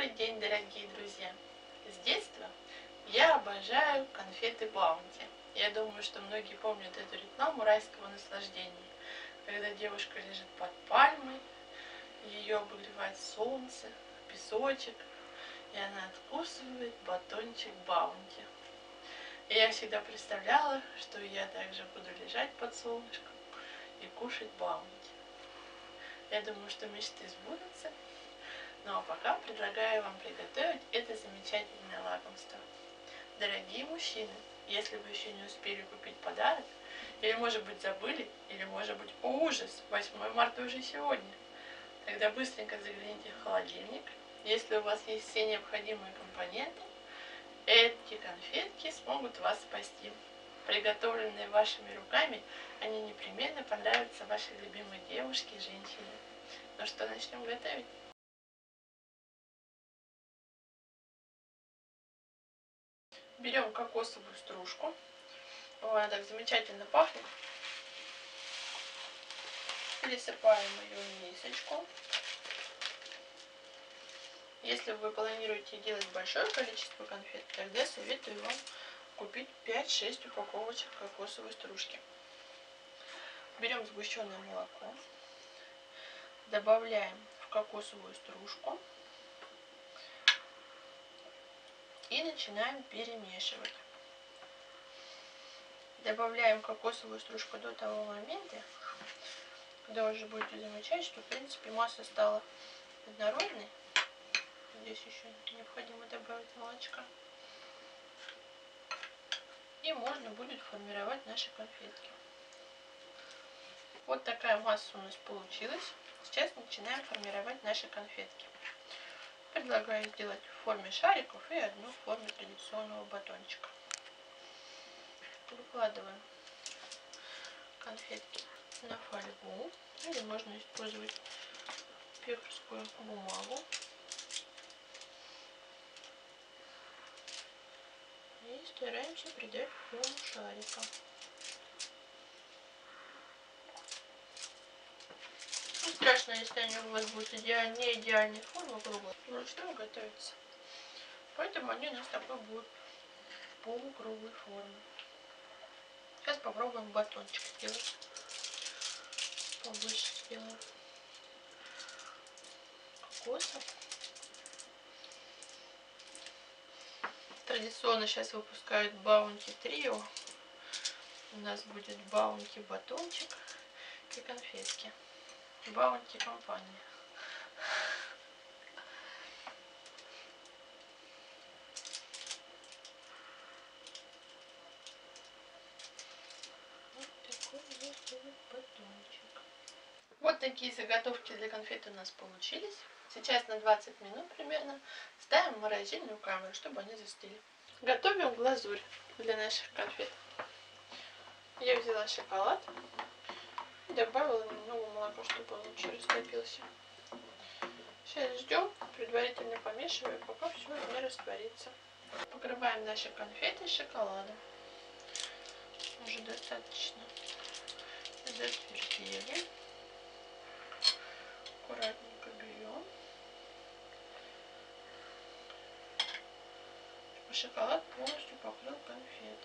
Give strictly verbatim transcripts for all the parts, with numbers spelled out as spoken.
Добрый день, дорогие друзья! С детства я обожаю конфеты Баунти. Я думаю, что многие помнят эту рекламу райского наслаждения, когда девушка лежит под пальмой, ее обогревает солнце, песочек, и она откусывает батончик Баунти. И я всегда представляла, что я также буду лежать под солнышком и кушать Баунти. Я думаю, что мечты сбудутся. Ну а пока предлагаю вам приготовить это замечательное лакомство. Дорогие мужчины, если вы еще не успели купить подарок, или может быть забыли, или может быть ужас, восьмое марта уже сегодня, тогда быстренько загляните в холодильник. Если у вас есть все необходимые компоненты, эти конфетки смогут вас спасти. Приготовленные вашими руками, они непременно понравятся вашей любимой девушке и женщине. Ну что, начнем готовить? Берем кокосовую стружку. О, она так замечательно пахнет. Пересыпаем ее в мисочку. Если вы планируете делать большое количество конфет, тогда советую вам купить пять-шесть упаковочек кокосовой стружки. Берем сгущенное молоко, добавляем в кокосовую стружку и начинаем перемешивать. Добавляем кокосовую стружку до того момента, когда уже будете замечать, что в принципе масса стала однородной. Здесь еще необходимо добавить молочка. И можно будет формировать наши конфетки. Вот такая масса у нас получилась. Сейчас начинаем формировать наши конфетки. Предлагаю сделать в форме шариков и одну в форме традиционного батончика. Выкладываем конфетки на фольгу, или можно использовать пекарскую бумагу. И стараемся придать форму шарика. Не страшно, если они у вас будут идеаль... не идеальной формы, круглые, вручную готовятся. Поэтому они у нас такой будут полукруглой формы. Сейчас попробуем батончик сделать. Побольше сделаем кокоса. Традиционно сейчас выпускают Баунти Трио. У нас будет Баунти батончик и конфетки. Баунти компания. Вот такой у нас будет батончик. Вот такие заготовки для конфет у нас получились. Сейчас на двадцать минут примерно ставим в морозильную камеру, чтобы они застыли. Готовим глазурь для наших конфет. Я взяла шоколад и добавила немного молока, чтобы он лучше растопился. Сейчас ждем, предварительно помешивая, пока все не растворится. Покрываем наши конфеты шоколадом. Уже достаточно затвердели. Аккуратненько берем. Чтобы шоколад полностью покрыл конфеты.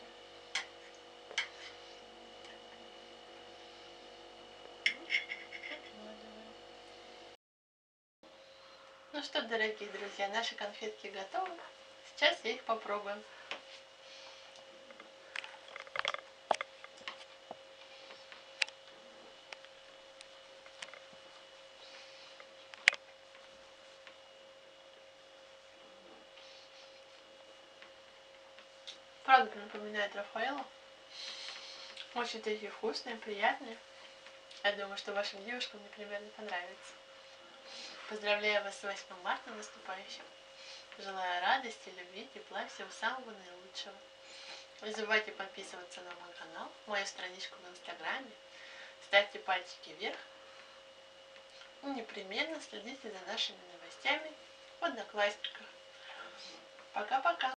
Ну что, дорогие друзья, наши конфетки готовы. Сейчас я их попробуем. Правда напоминает Рафаэлло. Очень такие вкусные, приятные. Я думаю, что вашим девушкам непременно понравится. Поздравляю вас с восьмым марта наступающим. Желаю радости, любви, тепла, всего самого наилучшего. Не забывайте подписываться на мой канал, мою страничку в инстаграме. Ставьте пальчики вверх. И непременно следите за нашими новостями в Одноклассниках. Пока-пока.